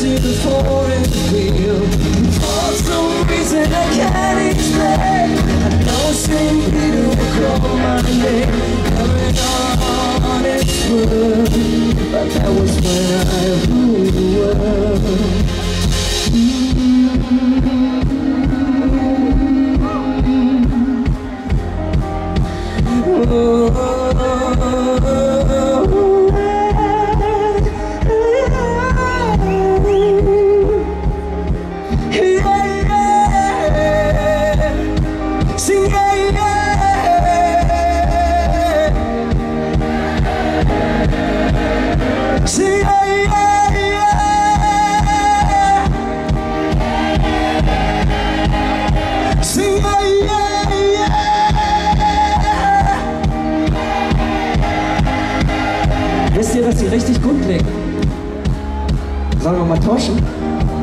see before it's real. For some reason I can't explain, I know St. Peter will call my name, carrying on its word. But that was when I ruled the world. Wisst ihr, dass die richtig gut klingen? Sollen wir mal tauschen?